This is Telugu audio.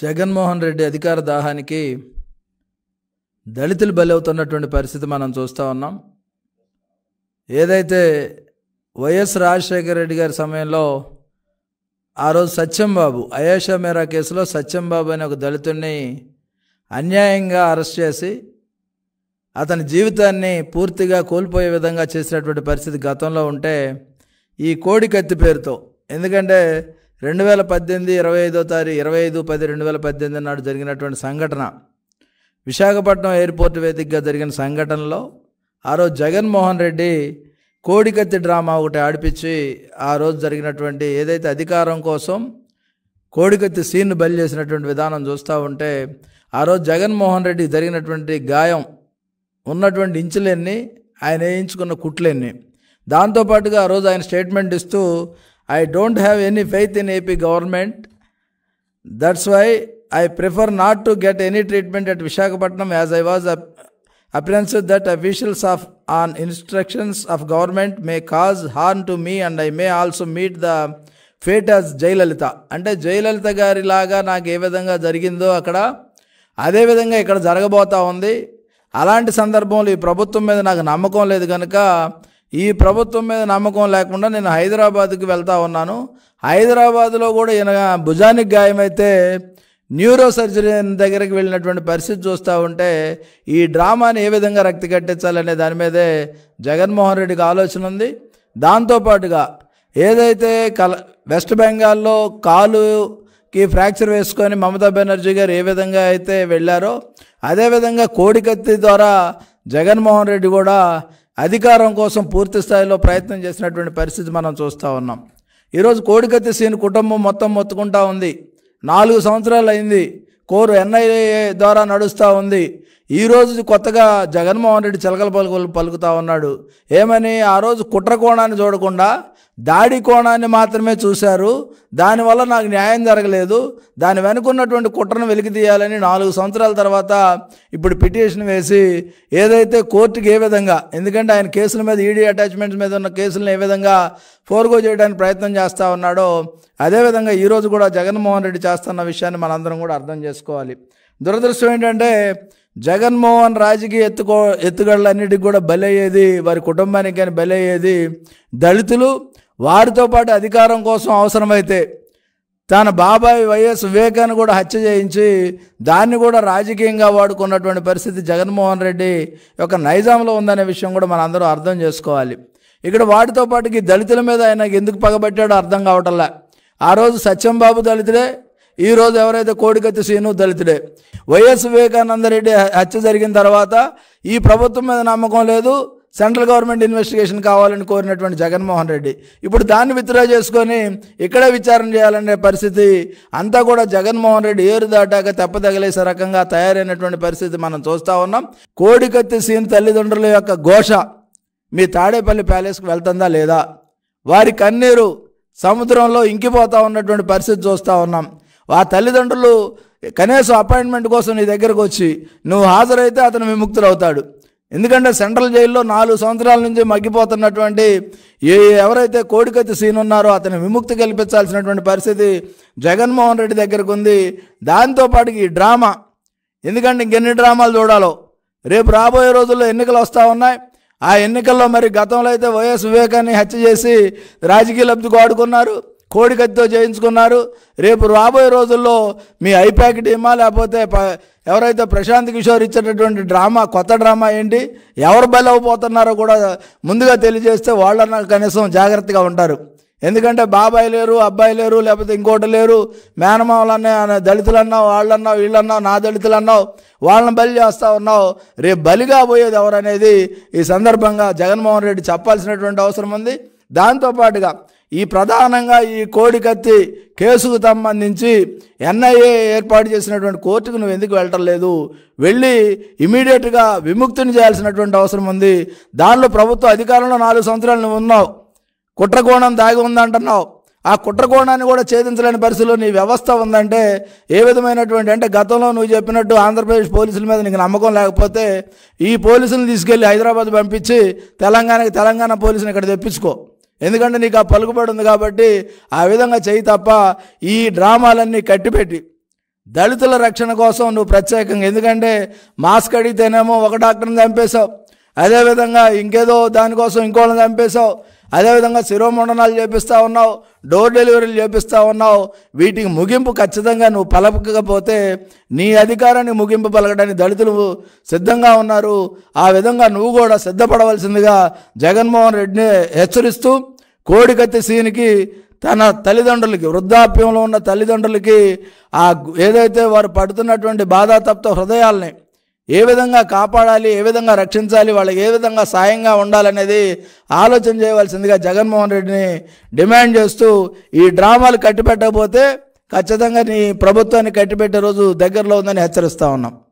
జగన్మోహన్ రెడ్డి అధికార దాహానికి దళితులు బలవుతున్నటువంటి పరిస్థితి మనం చూస్తూ ఉన్నాం. ఏదైతే వైఎస్ రాజశేఖర రెడ్డి గారి సమయంలో ఆ రోజు సత్యంబాబు అయేషా మేరా కేసులో సత్యంబాబు అనే ఒక దళితుడిని అన్యాయంగా అరెస్ట్ చేసి అతని జీవితాన్ని పూర్తిగా కోల్పోయే విధంగా చేసినటువంటి పరిస్థితి గతంలో ఉంటే, ఈ కోడికత్తి పేరుతో, ఎందుకంటే 2018 25/10/2018 నాడు జరిగినటువంటి సంఘటన, విశాఖపట్నం ఎయిర్పోర్ట్ వేదికగా జరిగిన సంఘటనలో ఆ రోజు జగన్మోహన్ రెడ్డి కోడికత్తి డ్రామా ఒకటి ఆడిపించి ఆ రోజు జరిగినటువంటి ఏదైతే అధికారం కోసం కోడికత్తి సీన్ను బలి చేసినటువంటి విధానం చూస్తూ ఉంటే, ఆ రోజు జగన్మోహన్ రెడ్డి జరిగినటువంటి గాయం ఉన్నటువంటి ఇంచులెన్ని, ఆయన వేయించుకున్న కుట్లెన్ని, దాంతోపాటుగా ఆ రోజు ఆయన స్టేట్మెంట్ ఇస్తూ I don't have any faith in AP government, that's why I prefer not to get any treatment at Visakhapatnam as I was apprehensive that officials on instructions of government may cause harm to me and I may also meet the fate as Jayalalitha. అంటే జయలలిత గారి లాగా నాకు ఏ విధంగా జరిగిందో అక్కడ, అదే విధంగా ఇక్కడ జరగబోతూ ఉంది. అలాంటి సందర్భంలో ఈ ప్రభుత్వం మీద నాకు నమ్మకం లేదు కనుక, ఈ ప్రభుత్వం మీద నమ్మకం లేకుండా నేను హైదరాబాద్కి వెళ్తూ ఉన్నాను. హైదరాబాద్లో కూడా ఈయన భుజానికి గాయమైతే న్యూరో సర్జరీ దగ్గరికి వెళ్ళినటువంటి పరిస్థితి చూస్తూ ఉంటే, ఈ డ్రామాని ఏ విధంగా రక్తి కట్టించాలనే దాని మీదే జగన్మోహన్ రెడ్డికి ఆలోచన ఉంది. దాంతోపాటుగా ఏదైతే వెస్ట్ బెంగాల్లో కాలుకి ఫ్రాక్చర్ వేసుకొని మమతా బెనర్జీ గారు ఏ విధంగా అయితే వెళ్ళారో, అదేవిధంగా కోడికత్తి ద్వారా జగన్మోహన్ రెడ్డి కూడా అధికారం కోసం పూర్తి స్థాయిలో ప్రయత్నం చేసినటువంటి పరిస్థితి మనం చూస్తూ ఉన్నాం. ఈరోజు కోడికత్తి సీన్ కుటుంబం మొత్తం మొత్తుకుంటూ ఉంది. 4 సంవత్సరాలు అయింది, కోరు ఎన్ఐఏ ద్వారా నడుస్తూ ఉంది. ఈరోజు కొత్తగా జగన్మోహన్ రెడ్డి చిలకల పలుకులు పలుకుతూ ఉన్నాడు. ఏమని? ఆ రోజు కుట్ర కోణాన్ని చూడకుండా దాడి కోణాన్ని మాత్రమే చూశారు, దానివల్ల నాకు న్యాయం జరగలేదు, దాని వెనుకున్నటువంటి కుట్రను వెలికి తీయాలని 4 సంవత్సరాల తర్వాత ఇప్పుడు పిటిషన్ వేసి ఏదైతే కోర్టుకి ఏ విధంగా, ఎందుకంటే ఆయన కేసుల మీద ఈడీ అటాచ్మెంట్స్ మీద ఉన్న కేసులను ఏ విధంగా ఫోర్గో చేయడానికి ప్రయత్నం చేస్తూ ఉన్నాడో, అదేవిధంగా ఈరోజు కూడా జగన్మోహన్ రెడ్డి చేస్తున్న విషయాన్ని మనందరం కూడా అర్థం చేసుకోవాలి. దురదృష్టం ఏంటంటే, జగన్మోహన్ రాజకీయ ఎత్తుగడలన్నిటికి కూడా బలయ్యేది, వారి కుటుంబానికి కానీ బలయ్యేది దళితులు. వారితో పాటు అధికారం కోసం అవసరమైతే తన బాబాయ్ వైఎస్ వివేకాన్ని కూడా హత్య చేయించి దాన్ని కూడా రాజకీయంగా వాడుకున్నటువంటి పరిస్థితి జగన్మోహన్ రెడ్డి యొక్క నైజాంలో ఉందనే విషయం కూడా మనందరూ అర్థం చేసుకోవాలి. ఇక్కడ వాటితో పాటుకి దళితుల మీద ఆయన ఎందుకు పగబట్టాడో అర్థం కావటంలా. ఆ రోజు సత్యంబాబు దళితుడే, ఈరోజు ఎవరైతే కోడికత్తి సీను దళితుడే. వైఎస్ వివేకానందరెడ్డి హత్య జరిగిన తర్వాత ఈ ప్రభుత్వం మీద నమ్మకం లేదు, సెంట్రల్ గవర్నమెంట్ ఇన్వెస్టిగేషన్ కావాలని కోరినటువంటి జగన్మోహన్ రెడ్డి ఇప్పుడు దాన్ని విత్డ్రా చేసుకొని ఇక్కడే విచారణ చేయాలనే పరిస్థితి అంతా కూడా జగన్మోహన్ రెడ్డి ఏరు దాటాక తెప్పతగిలేసే రకంగా తయారైనటువంటి పరిస్థితి మనం చూస్తూ ఉన్నాం. కోడికత్తి సీన్ తల్లిదండ్రుల యొక్క ఘోష మీ తాడేపల్లి ప్యాలెస్కి వెళ్తుందా లేదా? వారి కన్నీరు సముద్రంలో ఇంకిపోతూ ఉన్నటువంటి పరిస్థితి చూస్తూ ఉన్నాం. ఆ తల్లిదండ్రులు కనీసం అపాయింట్మెంట్ కోసం నీ దగ్గరకు వచ్చి నువ్వు హాజరైతే అతను విముక్తులు అవుతాడు. ఎందుకంటే సెంట్రల్ జైల్లో 4 సంవత్సరాల నుంచి మగ్గిపోతున్నటువంటి ఎవరైతే కోడికత్తి సీన్ ఉన్నారో అతను విముక్తి కల్పించాల్సినటువంటి పరిస్థితి జగన్మోహన్ రెడ్డి దగ్గరకు ఉంది. దాంతోపాటు ఈ డ్రామా, ఎందుకంటే ఇంకెన్ని డ్రామాలు చూడాలో. రేపు రాబోయే రోజుల్లో ఎన్నికలు వస్తూ ఉన్నాయి. ఆ ఎన్నికల్లో మరి గతంలో అయితే వైఎస్ వివేకాన్ని హత్య చేసి రాజకీయ లబ్ధికి వాడుకున్నారు, కోడికత్తితో చేయించుకున్నారు. రేపు రాబోయే రోజుల్లో మీ ఐపాక్ టీమా లేకపోతే ఎవరైతే ప్రశాంత్ కిషోర్ ఇచ్చేటటువంటి డ్రామా, కొత్త డ్రామా ఏంటి, ఎవరు బలైపోతున్నారో కూడా ముందుగా తెలియజేస్తే వాళ్ళన్నా కనీసం జాగ్రత్తగా ఉంటారు. ఎందుకంటే బాబాయ్ లేరు, అబ్బాయి లేరు, లేకపోతే ఇంకోటి లేరు, మేనమావులన్నా దళితులన్నావు, వాళ్ళన్నావు, వీళ్ళన్నావు, నా దళితులన్నావు, వాళ్ళని బలి చేస్తూ ఉన్నావు. రేపు బలిగా పోయేది ఎవరనేది ఈ సందర్భంగా జగన్మోహన్ రెడ్డి చెప్పాల్సినటువంటి అవసరం ఉంది. దాంతోపాటుగా ఈ ప్రధానంగా ఈ కోడికత్తి కేసుకు సంబంధించి ఎన్ఐఏ ఏర్పాటు చేసినటువంటి కోర్టుకు నువ్వు ఎందుకు వెళ్ళటం లేదు? వెళ్ళి ఇమీడియట్గా విముక్తిని చేయాల్సినటువంటి అవసరం ఉంది. దానిలో ప్రభుత్వ అధికారంలో 4 సంవత్సరాలు నువ్వు ఉన్నావు, కుట్రకోణం దాగి ఉందంటున్నావు. ఆ కుట్రకోణాన్ని కూడా ఛేదించలేని పరిస్థితుల్లో నీ వ్యవస్థ ఉందంటే ఏ విధమైనటువంటి, అంటే గతంలో నువ్వు చెప్పినట్టు ఆంధ్రప్రదేశ్ పోలీసుల మీద నీకు నమ్మకం లేకపోతే ఈ పోలీసులను తీసుకెళ్ళి హైదరాబాద్ పంపించి తెలంగాణ పోలీసుని ఇక్కడ తెప్పించుకో. ఎందుకంటే నీకు ఆ పలుకుబడి ఉంది కాబట్టి ఆ విధంగా చేయి తప్ప ఈ డ్రామాలన్నీ కట్టిపెట్టి దళితుల రక్షణ కోసం నువ్వు ప్రత్యేకంగా, ఎందుకంటే మాస్క్ అడిగితేనేమో ఒక డాక్టర్ని చంపేశావు, అదేవిధంగా ఇంకేదో దానికోసం ఇంకోళ్ళని చంపేశావు, అదేవిధంగా శిరోమండనాలు చేపిస్తూ ఉన్నావు, డోర్ డెలివరీలు చేపిస్తూ ఉన్నావు. వీటికి ముగింపు ఖచ్చితంగా నువ్వు పలకకపోతే నీ అధికారాన్ని ముగింపు పలకడానికి దళితులు సిద్ధంగా ఉన్నారు. ఆ విధంగా నువ్వు కూడా సిద్ధపడవలసిందిగా జగన్మోహన్ రెడ్డిని హెచ్చరిస్తూ, కోడికత్తి సీన్కి తన తల్లిదండ్రులకి, వృద్ధాప్యంలో ఉన్న తల్లిదండ్రులకి ఆ ఏదైతే వారు పడుతున్నటువంటి బాధాతప్త హృదయాల్ని ఏ విధంగా కాపాడాలి, ఏ విధంగా రక్షించాలి, వాళ్ళకి ఏ విధంగా సాయంగా ఉండాలనేది ఆలోచన చేయవలసిందిగా జగన్మోహన్ రెడ్డిని డిమాండ్ చేస్తూ, ఈ డ్రామాలు కట్టిపెట్టకపోతే ఖచ్చితంగా నీ ప్రభుత్వాన్ని కట్టిపెట్టే రోజు దగ్గరలో ఉందని హెచ్చరిస్తూ ఉన్నాం.